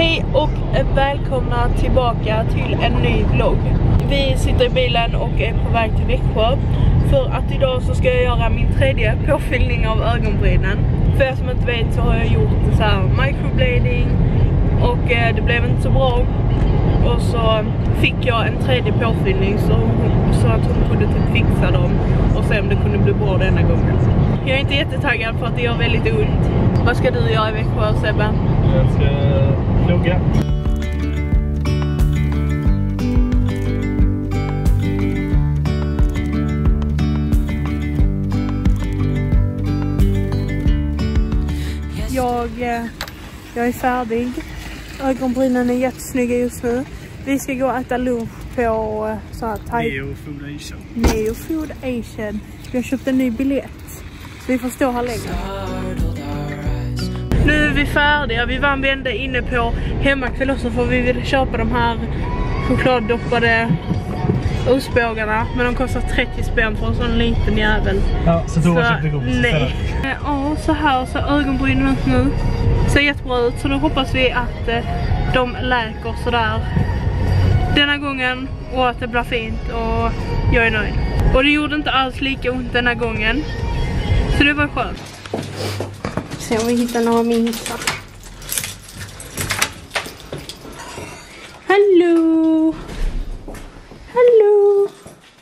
Hej och välkomna tillbaka till en ny vlogg. Vi sitter i bilen och är på väg till Växjö. För att idag så ska jag göra min tredje påfyllning av ögonbrynen. För er som inte vet så har jag gjort så här microblading. Och det blev inte så bra. Och så fick jag en tredje påfyllning så att hon kunde typ fixa dem. Och se om det kunde bli bra denna gången. Jag är inte jättetaggad för att det gör väldigt ont. Vad ska du göra i Växjö, Sebbe? Jag ska plugga. Jag är färdig. Ögonbrynen är jättesnygga just nu. Vi ska gå och äta lunch på så här Neo Food Asian. Neo Food Asian. Vi har köpt en ny biljett. Så vi får stå här länge. Nu är vi färdiga. Vi var en vända inne på Hemmakväll också för vi ville köpa de här chokladdoppade ostbågarna. Men de kostar 30 spänn för en sån liten jävel. Ja, så då köpte vi godis. Nej. Ja, så här så ögonbrynen ut nu. Ser jättebra ut. Så då hoppas vi att de läker sådär denna gången. Och att det blir fint. Och jag är nöjd. Och det gjorde inte alls lika ont denna gången. Så det var skönt. Se om vi hittar några minsta. Hallå! Hallå!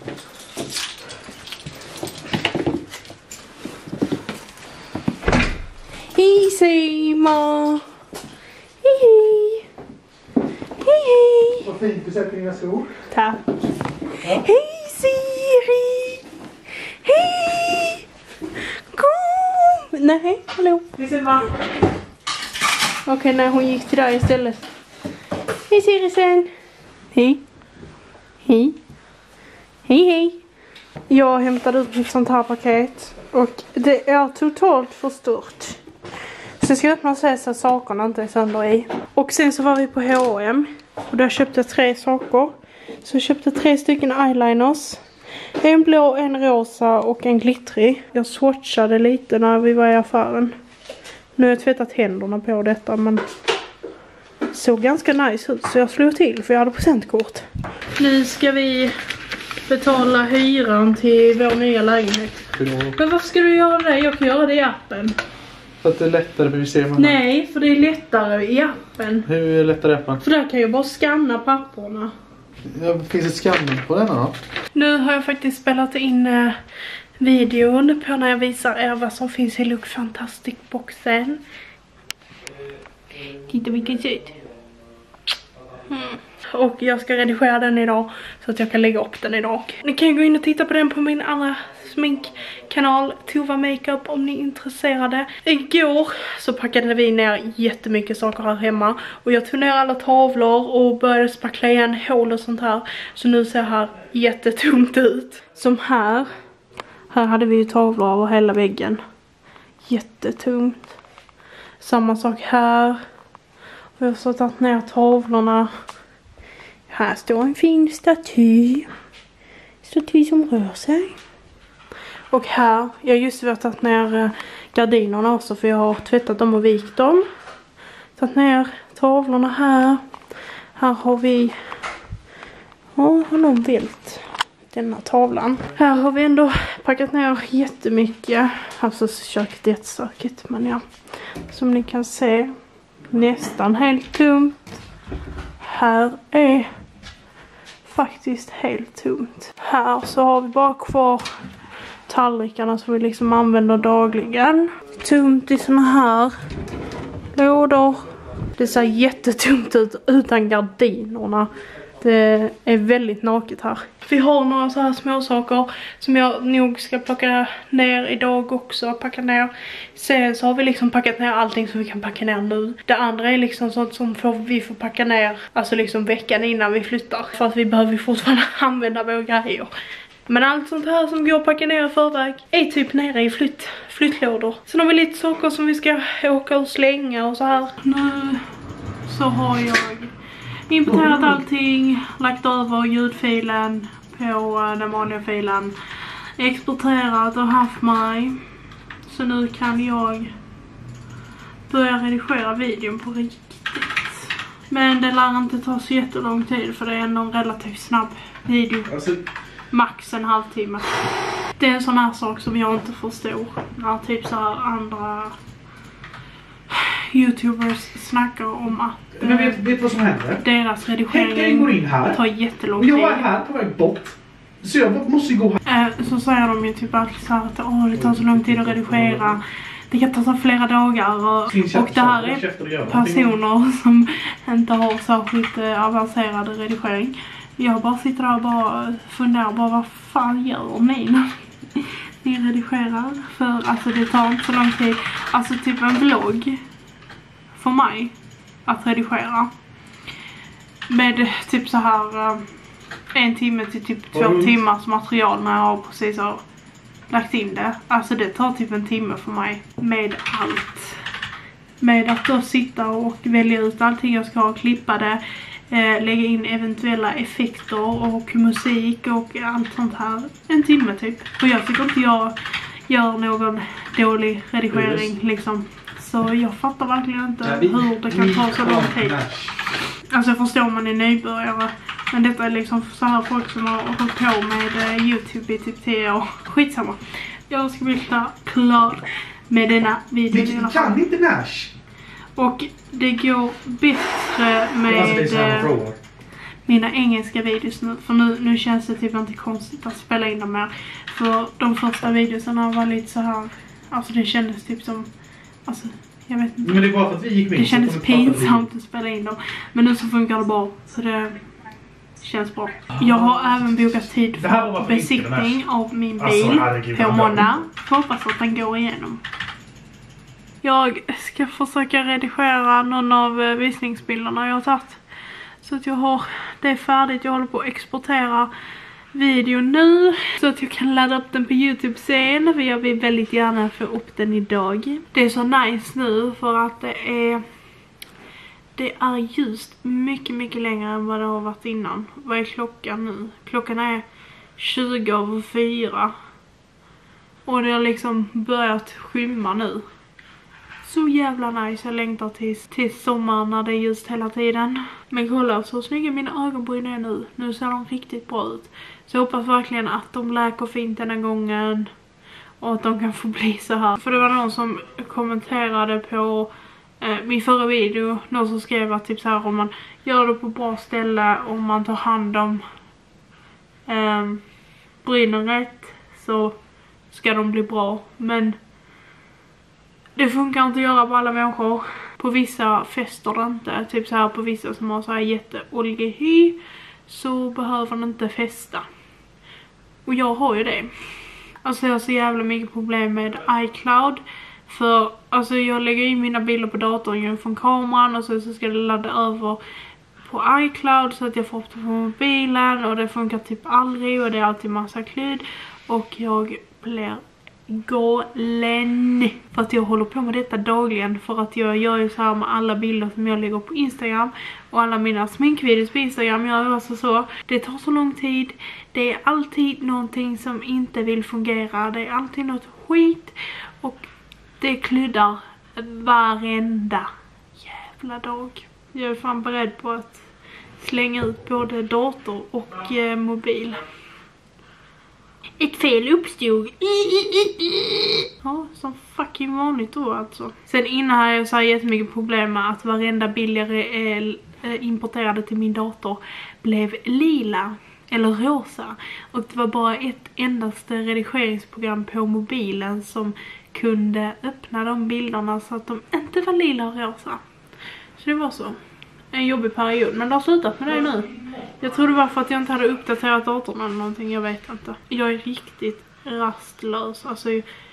Hej Sima! Hej hej! Hej hej! Vad fint du sätter dina skor. Tack! Ja. Hej Siri! Hej! Kom! Nej, hallå! Okej, nej, hon gick till där istället. Hej Sirisen! Hej! Hej! Hej hej! Jag hämtade ut ett sånt här paket. Och det är totalt förstört. Så jag ska öppna och se så att sakerna inte är sönder i. Och sen så var vi på H&M. Och där köpte jag 3 saker. Så jag köpte 3 stycken eyeliners. En blå, en rosa och en glittrig. Jag swatchade lite när vi var i affären. Nu har jag tvättat händerna på detta, men såg ganska nice ut. Så jag slog till för jag hade presentkort. Nu ska vi betala hyran till vår nya lägenhet. Men varför ska du göra det? Jag kan göra det i appen. För att det är lättare för vi ser man. Nej, för det är lättare i appen. Hur är det lättare i appen? För där kan jag bara scanna papperna. Ja, finns det scanning på denna då? Nu har jag faktiskt spelat in videon på när jag visar er vad som finns i Look Fantastic-boxen. Titta vilken ser ut. Och jag ska redigera den idag så att jag kan lägga upp den idag. Ni kan gå in och titta på den på min andra sminkkanal Tova Makeup om ni är intresserade. Igår så packade vi ner jättemycket saker här hemma. Och jag tog ner alla tavlor och började spackla igen hål och sånt här. Så nu ser här jättetomt ut. Som här. Här hade vi ju tavlor över hela väggen. Jättetomt. Samma sak här. Och jag har så tagit ner tavlorna. Här står en fin staty. Staty som rör sig. Och här, jag har just tagit ner gardinerna också för jag har tvättat dem och vikt dem. Tagit ner tavlorna här. Här har vi, har någon vält denna tavlan. Här har vi ändå packat ner jättemycket. Alltså köket är jättesökigt, men ja. Som ni kan se, nästan helt tomt. Här är faktiskt helt tomt. Här så har vi bara kvar tallrikarna som vi liksom använder dagligen. Tomt i såna här lådor. Det ser jättetomt ut utan gardinerna. Det är väldigt naket här. Vi har några så här små saker som jag nog ska plocka ner idag också. Packa ner. Sen så har vi liksom packat ner allting som vi kan packa ner nu. Det andra är liksom sånt som vi får packa ner. Alltså liksom veckan innan vi flyttar. För att vi behöver fortfarande använda våra grejer. Men allt sånt här som går att packa ner i förväg är typ nere i flyttlådor. Sen har vi lite saker som vi ska åka och slänga och så här. Nu så har jag importerat allting, lagt över ljudfilen på den vanliga filen, exporterat och haft mig. Så nu kan jag börja redigera videon på riktigt. Men det lär inte ta så jättelång tid för det är ändå en relativt snabb video. Alltså... Max en halvtimme. Det är en sån här sak som jag inte förstår. När typ så här andra YouTubers snackar om att men vet vad som händer? Deras redigering går in här. tar jättelång tid. Jag är här på väg bort. Så jag måste gå här. Så säger de ju typ alltid så här att det tar så lång tid att redigera. Det kan ta flera dagar och det här är personer som inte har särskilt avancerad redigering. Jag bara sitter där och bara funderar bara vad fan gör ni när ni redigerar? För alltså det tar inte så lång tid. Alltså typ en vlogg för mig att redigera. Med typ så här 1 timme till typ 2 timmars material när jag har precis har lagt in det. Alltså det tar typ 1 timme för mig med allt. Med att då sitta och välja ut allting jag ska ha, klippa det. Lägga in eventuella effekter och musik och allt sånt här. 1 timme typ. Och jag tycker inte jag gör någon dålig redigering liksom. Så jag fattar verkligen inte hur det kan ta så lång tid. Alltså jag förstår om man är nybörjare. Men detta är liksom så här folk som har hållit på med YouTube i typ 10 år. Skitsamma. Jag ska bli klar med denna video. Vi kan inte Nash. Och det går bättre med mina engelska videos nu. För nu känns det typ inte konstigt att spela in dem mer. För de första videorna var lite så här. Alltså det kändes typ som... Alltså jag vet inte. Men det var för att vi gick med. Det kändes pinsamt att spela in dem. Men nu så funkar det bra. Så det känns bra. Jag har även bokat tid för besiktning av min bil på måndag. Hoppas att den går igenom. Jag ska försöka redigera någon av visningsbilderna jag har tagit. Så att jag har det färdigt. Jag håller på att exportera videon nu. Så att jag kan ladda upp den på YouTube sen. För jag vill väldigt gärna få upp den idag. Det är så nice nu för att det är just mycket längre än vad det har varit innan. Vad är klockan nu? Klockan är 20:04. Och det har liksom börjat skymma nu. Så jävla nice, jag längtar till sommaren när det är just hela tiden. Men kolla så snygga mina ögonbryn är nu. Nu ser de riktigt bra ut. Så jag hoppas verkligen att de läker fint den här gången. Och att de kan få bli så här. För det var någon som kommenterade på min förra video. Någon som skrev att typ så här, om man gör det på bra ställe. Om man tar hand om brynen rätt. Så ska de bli bra. Men... det funkar inte att göra på alla människor. På vissa fäster det inte. Typ så här på vissa som har så här jätteoljig hy. Så behöver den inte fästa. Och jag har ju det. Alltså jag har så jävla mycket problem med iCloud. För alltså jag lägger in mina bilder på datorn från kameran. Och så ska det ladda över på iCloud. Så att jag får upp det på mobilen. Och det funkar typ aldrig. Och det är alltid massa klyd. Och jag blir... galen. För att jag håller på med detta dagligen. För att jag gör ju så här med alla bilder som jag lägger på Instagram. Och alla mina sminkvideos på Instagram. Jag gör alltså så. Det tar så lång tid. Det är alltid någonting som inte vill fungera. Det är alltid något skit. Och det kluddar varenda jävla dag. Jag är fan beredd på att slänga ut både dator och mobil. Ett fel uppstod. Ja, som fucking vanligt då alltså. Sen innan har jag så här jättemycket problem med att varenda bild jag importerade till min dator blev lila eller rosa. Och det var bara ett endaste redigeringsprogram på mobilen som kunde öppna de bilderna så att de inte var lila och rosa. Så det var så. En jobbig period, men det har slutat med det nu. Jag tror det var för att jag inte hade uppdaterat datorn eller någonting, jag vet inte. Jag är riktigt rastlös, alltså.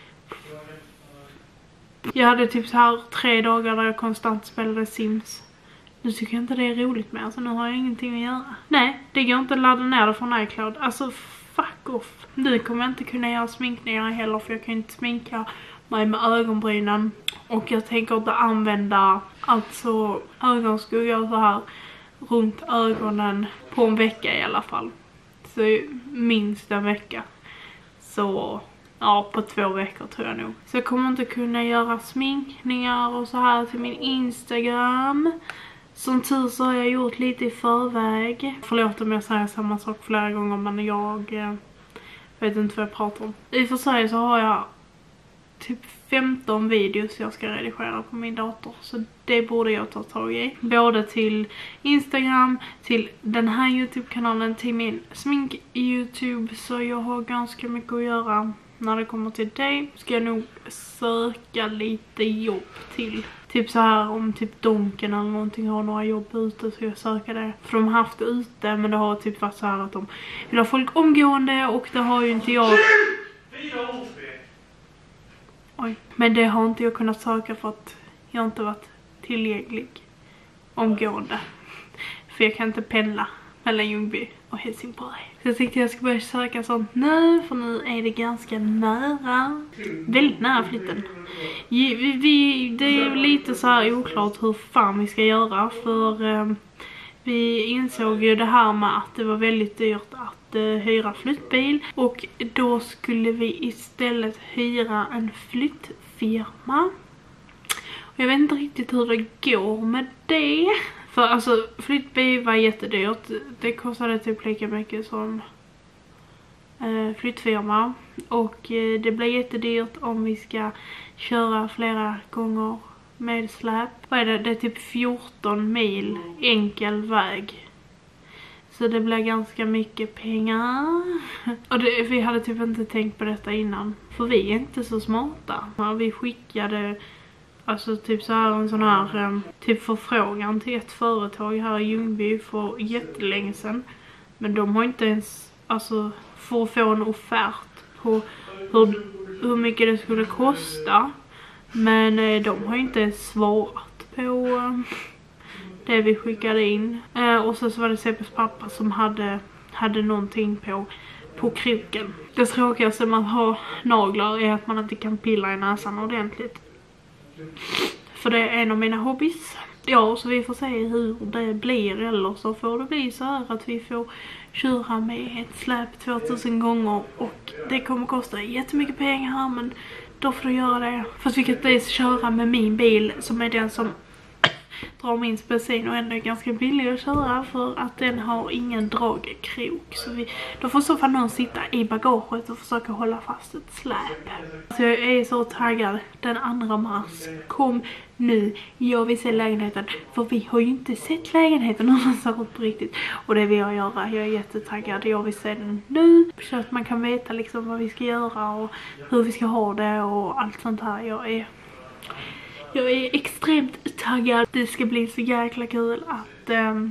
Jag hade typ så här 3 dagar där jag konstant spelade Sims. Nu tycker jag inte det är roligt mer, så nu har jag ingenting att göra. Nej, det går inte att ladda ner det från iCloud. Alltså, fuck off. Nu kommer jag inte kunna göra sminkningar heller, för jag kan inte sminka mig med ögonbrynen. Och jag tänker inte använda alltså ögonskugga så här runt ögonen på en vecka i alla fall. Så minst en vecka. Så ja, på 2 veckor tror jag nog. Så jag kommer inte kunna göra sminkningar och så här till min Instagram. Som tur så har jag gjort lite i förväg. Förlåt om jag säger samma sak flera gånger, men jag vet inte vad jag pratar om. I och för sig så har jag typ 15 videos jag ska redigera på min dator. Så det borde jag ta tag i. Både till Instagram, till den här YouTube-kanalen, till min smink-YouTube. Så jag har ganska mycket att göra när det kommer till det. Ska jag nog söka lite jobb till. Typ så här om typ Donken eller någonting har några jobb ute, så jag söker det. För de har haft det ute, men det har typ varit så här att de vill ha folk omgående, och det har ju inte jag. Oj. Men det har inte jag kunnat söka för att jag inte varit tillgänglig omgående. För jag kan inte pendla mellan Ljungby och Helsingborg. Så jag tänkte jag ska börja söka sånt nu, för nu är det ganska nära. Väldigt nära flytten. Det är lite så här oklart hur fan vi ska göra, för vi insåg ju det här med att det var väldigt dyrt att hyra flyttbil, och då skulle vi istället hyra en flyttfirma. Och jag vet inte riktigt hur det går med det. För alltså flyttbil var jättedyrt. Det kostade typ lika mycket som flyttfirma. Och det blir jättedyrt om vi ska köra flera gånger med släp. Vad är det? Det är typ 14 mil enkel väg. Så det blir ganska mycket pengar. Och vi hade typ inte tänkt på detta innan. För vi är inte så smarta. Vi skickade alltså typ så här en sån här typ förfrågan till ett företag här i Ljungby för jättelänge sedan. Men de har inte ens, alltså, för att få en offert på hur mycket det skulle kosta. Men de har inte ens svarat på det vi skickade in. Och så var det CPs pappa som hade någonting på kroken. Det tråkigaste man har naglar är att man inte kan pilla i näsan ordentligt. För det är en av mina hobbies. Ja, så vi får se hur det blir, eller så får det bli så här att vi får köra med ett släp 2000 gånger, och det kommer kosta jättemycket pengar här, men då får du göra det. Fast vi kan inte köra med min bil som är den som drar minst bensin och ändå är ganska billig att köra, för att den har ingen dragkrok. Så då får så fall någon sitta i bagaget och försöka hålla fast ett släp. Så jag är så taggad. Den 2 mars. Kom nu. Jag vill se lägenheten. För vi har ju inte sett lägenheten någonstans på riktigt. Och det vill jag göra. Jag är jättetaggad. Jag vill se den nu. Så att man kan veta liksom vad vi ska göra och hur vi ska ha det och allt sånt här. Jag är extremt taggad. Det ska bli så jäkla kul att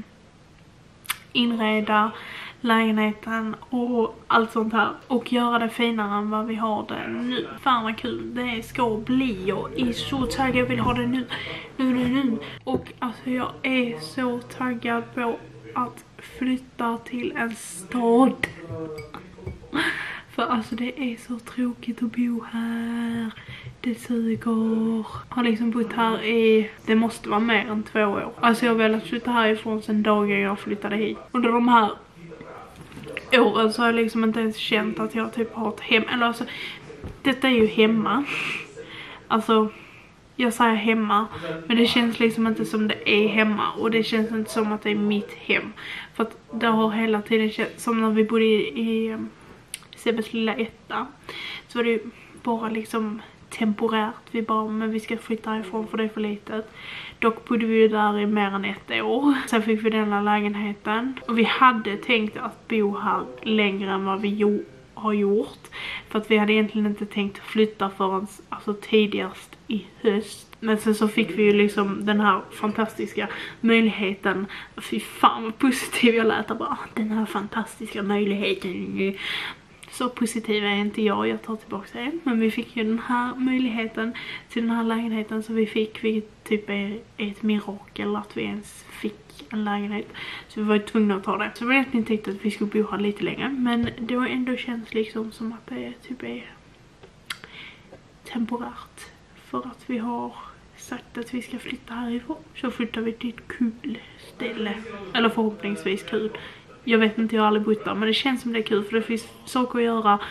inreda lägenheten och allt sånt här. Och göra det finare än vad vi har det nu. Fan vad kul det ska bli. Jag är så taggad. Jag vill ha det nu. Nu. Och alltså jag är så taggad på att flytta till en stad. För alltså det är så tråkigt att bo här. Det suger. Har liksom bott här det måste vara mer än 2 år. Alltså jag har velat flytta härifrån sedan dagen jag flyttade hit. Under de här åren så har jag liksom inte ens känt att jag typ har ett hem. Eller alltså, detta är ju hemma. Alltså, jag säger hemma. Men det känns liksom inte som det är hemma. Och det känns inte som att det är mitt hem. För att det har hela tiden känts som när vi bodde i Sebes lilla etta. Så var det ju bara liksom temporärt. Men vi ska flytta härifrån för det är för litet. Dock bodde vi där i mer än 1 år. Sen fick vi den här lägenheten. Och vi hade tänkt att bo här längre än vad vi har gjort. För att vi hade egentligen inte tänkt flytta förrän alltså tidigast i höst. Men sen så fick vi ju liksom den här fantastiska möjligheten. Fy fan vad positiv jag lät bara. Den här fantastiska möjligheten. Så positiv är inte jag tar tillbaka det. Men vi fick ju den här möjligheten till den här lägenheten. Så vi fick, vilket typ är ett mirakel att vi ens fick en lägenhet. Så vi var tvungna att ta det. Så vi egentligen tänkte att vi skulle bo här lite längre. Men det var ändå känns liksom som att det typ är temporärt. För att vi har sagt att vi ska flytta härifrån. Så flyttar vi till ett kul ställe. Eller förhoppningsvis kul. Jag vet inte, jag har aldrig bott där. Men det känns som det är kul för det finns saker att göra.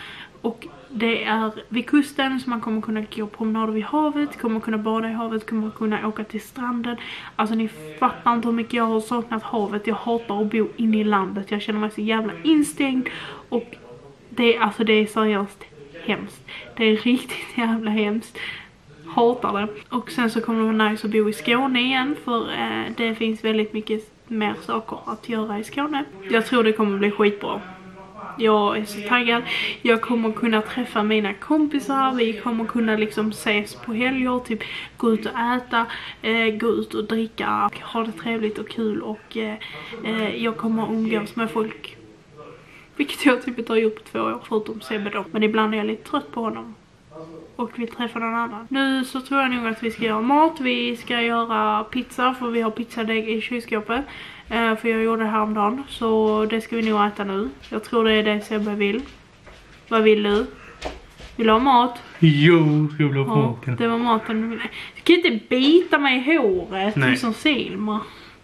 Och det är vid kusten, så man kommer kunna gå promenader vid havet, kommer kunna bada i havet, kommer kunna åka till stranden. Alltså ni fattar inte hur mycket jag har saknat havet. Jag hatar att bo inne i landet. Jag känner mig så jävla instängd. Och det är seriöst hemskt. Det är riktigt jävla hemskt. Hatar det. Och sen så kommer det vara nice att bo i Skåne igen, för det finns väldigt mycket mer saker att göra i Skåne. Jag tror det kommer bli skitbra. Jag är så taggad. Jag kommer kunna träffa mina kompisar. Vi kommer kunna liksom ses på helger, typ gå ut och äta, gå ut och dricka, ha det trevligt och kul, och jag kommer umgås med folk. Vilket jag typ inte har gjort på 2 år, förutom Sebbe då. Men ibland är jag lite trött på honom och vill träffa någon annan. Nu så tror jag nog att vi ska göra mat. Vi ska göra pizza, för vi har pizzadeg i kylskåpet. För jag gjorde det häromdagen. Så det ska vi nog äta nu. Jag tror det är det Sebbe vill. Vad vill du? Vill du ha mat? Jo, jag vill ha mat. Det var maten. Du kan inte bita mig i håret. Nej. Du som Selma.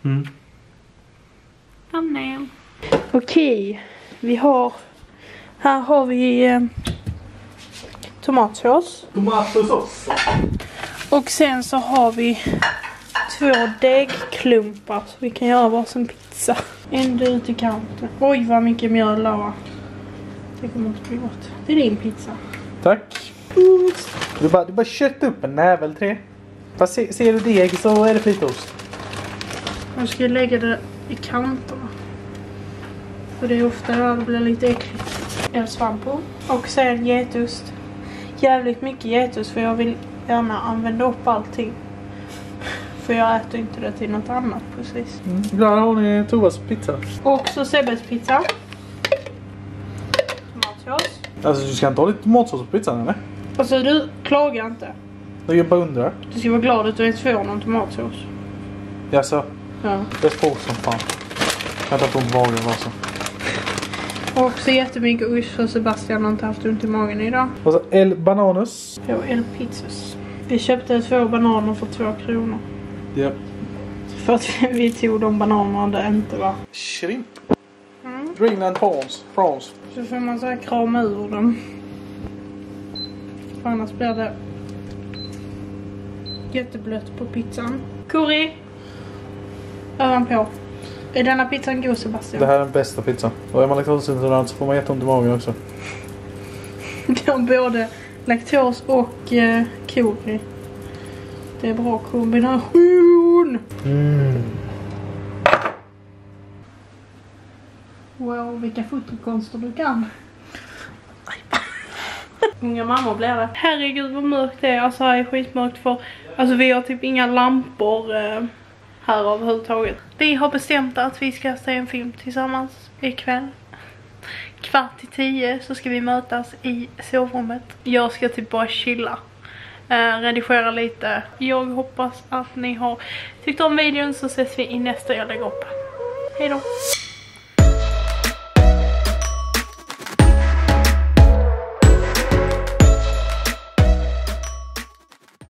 Mm. Okej. Här har vi tomatsås. Tomatsås. Och sen så har vi 2 degklumpar, så vi kan göra varsin pizza. En ut i kanten. Oj, vad mycket mjöl där var. Det kommer inte bli gott. Det är din pizza. Tack. Du bara kött upp en nävel 3. Fast ser du deg så är det fetaost. Jag ska lägga det i kanterna. För det är ofta där det blir lite äckligt. En svamp på. Och sen getost. Jävligt mycket getost, för jag vill gärna använda upp allting. För jag äter inte det till något annat precis. Ibland har ni Tovas pizza. Och så Sebbes pizza. Tomatsås. Alltså du ska inte ha lite tomatsås på pizzan eller? Alltså du klagar inte. Jag bara undrar. Du ska vara glad att du inte får någon tomatsås. Jaså? Ja. Det är svårt som fan. Jag har inte haft ont i magen alltså. Och också jättemycket ost, för Sebastian har inte haft ont i magen idag. Och så El Bananos. På El Pizzas. Vi köpte 2 bananer för 2 kronor. Ja. För att vi tog de bananerna det inte var. Shrimp. Greenland prawns. Så får man så här krama ur dem. För annars blir det jätteblött på pizzan. Curry. Ovanpå. Är denna pizzan god, Sebastian? Det här är den bästa pizzan. Och är man laktosintolerant så får man jätteont i magen också. Det har både laktos och curry. Det är bra kombination. Wow, vilka fotokonster du kan. Unga mammor blir det. Herregud vad mörkt det är. Alltså här är skitmörkt, för alltså vi har typ inga lampor här överhuvudtaget. Vi har bestämt att vi ska se en film tillsammans ikväll. 9:45 så ska vi mötas i sovrummet. Jag ska typ bara chilla. Redigera lite. Jag hoppas att ni har tyckt om videon, så ses vi i nästa jag lägger upp. Hej då!